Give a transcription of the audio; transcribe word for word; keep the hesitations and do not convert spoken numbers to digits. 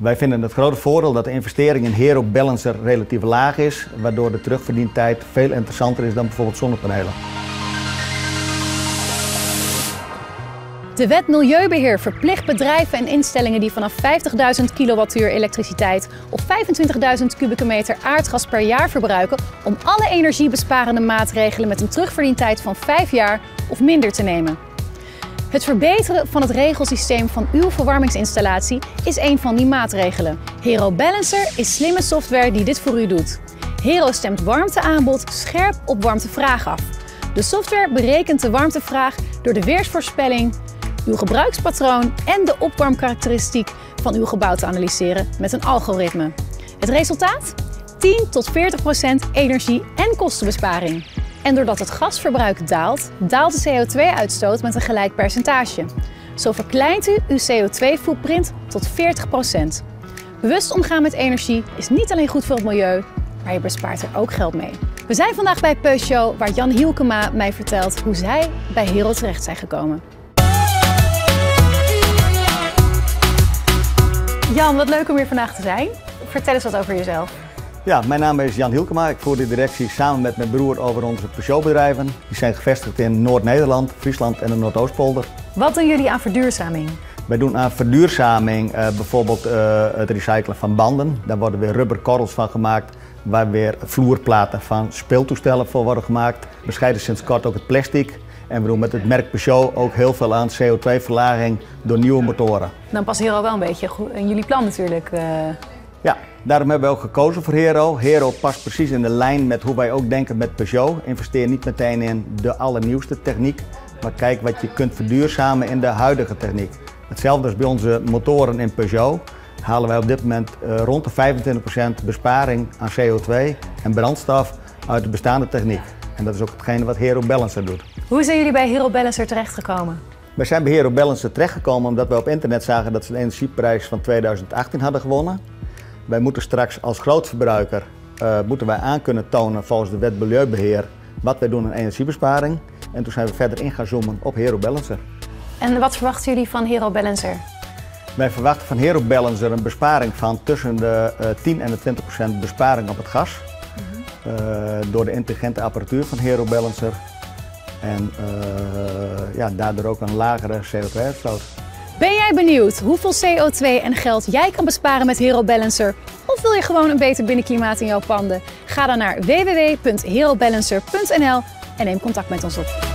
Wij vinden het grote voordeel dat de investering in Hero Balancer relatief laag is, waardoor de terugverdientijd veel interessanter is dan bijvoorbeeld zonnepanelen. De wet Milieubeheer verplicht bedrijven en instellingen die vanaf vijftigduizend kilowattuur elektriciteit of vijfentwintigduizend kubieke meter aardgas per jaar verbruiken om alle energiebesparende maatregelen met een terugverdientijd van vijf jaar of minder te nemen. Het verbeteren van het regelsysteem van uw verwarmingsinstallatie is een van die maatregelen. Hero Balancer is slimme software die dit voor u doet. Hero stemt warmteaanbod scherp op warmtevraag af. De software berekent de warmtevraag door de weersvoorspelling, uw gebruikspatroon en de opwarmkarakteristiek van uw gebouw te analyseren met een algoritme. Het resultaat? tien tot veertig procent energie- en kostenbesparing. En doordat het gasverbruik daalt, daalt de C O twee uitstoot met een gelijk percentage. Zo verkleint u uw C O twee footprint tot veertig procent. Bewust omgaan met energie is niet alleen goed voor het milieu, maar je bespaart er ook geld mee. We zijn vandaag bij Peugeot, waar Jan Hielkema mij vertelt hoe zij bij Hero terecht zijn gekomen. Jan, wat leuk om hier vandaag te zijn. Vertel eens wat over jezelf. Ja, mijn naam is Jan Hielkema. Ik voer de directie samen met mijn broer over onze Peugeot-bedrijven. Die zijn gevestigd in Noord-Nederland, Friesland en de Noordoostpolder. Wat doen jullie aan verduurzaming? Wij doen aan verduurzaming uh, bijvoorbeeld uh, het recyclen van banden. Daar worden weer rubberkorrels van gemaakt, waar weer vloerplaten van speeltoestellen voor worden gemaakt. We scheiden sinds kort ook het plastic. En we doen met het merk Peugeot ook heel veel aan C O twee verlaging door nieuwe motoren. Dan past Hero wel een beetje in jullie plan natuurlijk. Uh... Ja, daarom hebben we ook gekozen voor Hero. Hero past precies in de lijn met hoe wij ook denken met Peugeot. Investeer niet meteen in de allernieuwste techniek, maar kijk wat je kunt verduurzamen in de huidige techniek. Hetzelfde als bij onze motoren in Peugeot halen wij op dit moment uh, rond de vijfentwintig procent besparing aan C O twee en brandstof uit de bestaande techniek. En dat is ook hetgene wat Hero Balancer doet. Hoe zijn jullie bij Hero Balancer terechtgekomen? Wij zijn bij Hero Balancer terechtgekomen omdat we op internet zagen dat ze de energieprijs van tweeduizend achttien hadden gewonnen. Wij moeten straks als grootverbruiker uh, moeten wij aan kunnen tonen volgens de wet Milieubeheer wat wij doen aan energiebesparing. En toen zijn we verder in gaan zoomen op Hero Balancer. En wat verwachten jullie van Hero Balancer? Wij verwachten van Hero Balancer een besparing van tussen de uh, tien en de twintig procent besparing op het gas. Uh, door de intelligente apparatuur van Hero Balancer en uh, ja, daardoor ook een lagere C O twee uitstoot. Ben jij benieuwd hoeveel C O twee en geld jij kan besparen met Hero Balancer? Of wil je gewoon een beter binnenklimaat in jouw panden? Ga dan naar w w w punt hero balancer punt n l en neem contact met ons op.